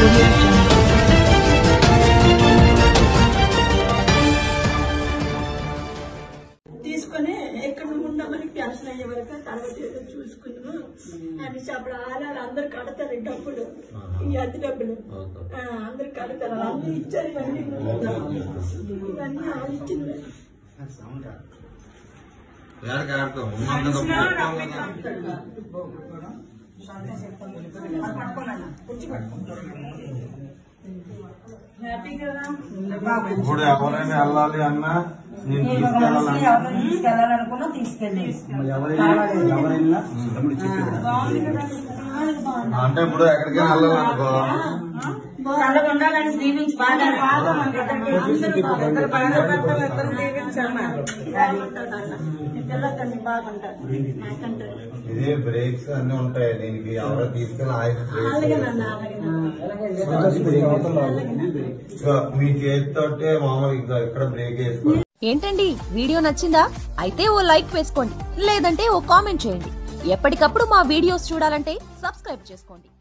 తీసుకొని ఎక్కడ ఉన్నామని క్యాన్సల్ అయ్యే వరకు తర్వాత ఏదో చూసుకున్నాము అనేసి అప్పుడు ఆలాలు అందరు కడతారు డబ్బులు ఈ అతి డబ్బులు అందరు కడతారు అందరూ ఇచ్చారు ఇవన్నీ ఆలోచించింది ఇప్పుడు ఎవరైనా వెళ్ళాలి అన్నా నేను తీసుకెళ్ళాలనుకున్నా తీసుకెళ్ళేసి అంటే ఇప్పుడు ఎక్కడికైనా వెళ్ళాలనుకో చల్లగా ఉండాలని దీవించి బాగా ఇదే బ్రేక్స్ అన్ని ఉంటాయి దీనికి ఎవరో తీసుకెళ్ళి మీ చేతితోటే మామూలుగా ఇక్కడ బ్రేక్ వేసుకోండి. ఏంటండి వీడియో నచ్చిందా? అయితే ఓ లైక్ వేసుకోండి, లేదంటే ఓ కామెంట్ చేయండి. ఎప్పటికప్పుడు మా వీడియోస్ చూడాలంటే సబ్స్క్రైబ్ చేసుకోండి.